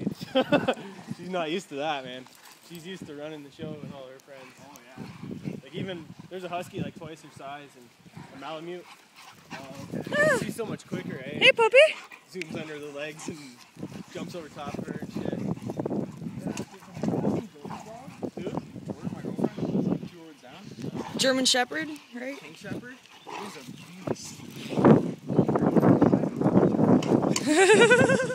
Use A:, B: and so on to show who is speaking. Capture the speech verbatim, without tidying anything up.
A: She's not used to that, man. She's used to running the show with all her friends.
B: Oh yeah.
A: Like even there's a husky like twice her size and a Malamute.
B: Oh, okay.
A: Ah. She's so much quicker, eh?
C: Hey, puppy.
A: Zooms under the legs and jumps over top of her and shit.
C: German Shepherd, right?
A: King Shepherd. He's a beast.